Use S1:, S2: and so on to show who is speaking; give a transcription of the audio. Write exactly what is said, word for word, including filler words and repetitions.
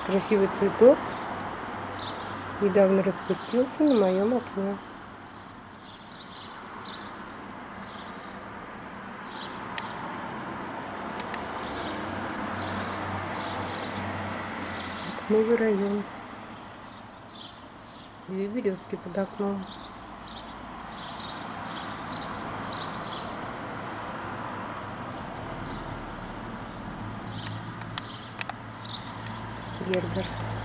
S1: Красивый цветок недавно распустился на моем окне. Это новый район. Две березки под окном. Гербер.